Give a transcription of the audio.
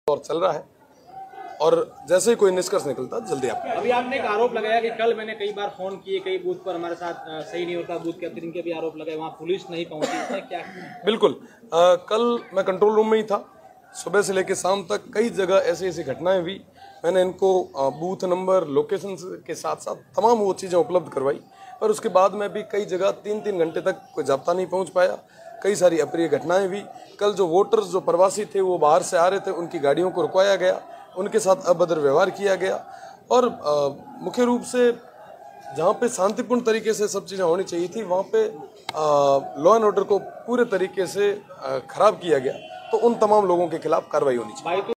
और चल रहा है और जैसे ही कोई निष्कर्ष निकलता जल्दी आपको। अभी आपने एक आरोप लगाया कि कल मैंने कई बार फोन किए, कई बूथ पर हमारे साथ सही नहीं होता, बूथ के अतिरिक्त के भी आरोप लगाए, वहाँ पुलिस नहीं पहुंची, इसमें क्या? बिल्कुल, कल मैं कंट्रोल रूम में ही था। सुबह से लेकर शाम तक कई जगह ऐसी घटनाएं हुई। मैंने इनको बूथ नंबर, लोकेशन के साथ साथ तमाम वो चीज़ें उपलब्ध करवाई, पर उसके बाद में भी कई जगह 3-3 घंटे तक कोई जाब्ता नहीं पहुंच पाया। कई सारी अप्रिय घटनाएं हुई। कल जो वोटर्स, जो प्रवासी थे, वो बाहर से आ रहे थे, उनकी गाड़ियों को रुकवाया गया, उनके साथ अभद्र व्यवहार किया गया और मुख्य रूप से जहाँ पे शांतिपूर्ण तरीके से सब चीज़ें होनी चाहिए थी, वहाँ पे लॉ एंड ऑर्डर को पूरे तरीके से खराब किया गया। तो उन तमाम लोगों के खिलाफ कार्रवाई होनी चाहिए।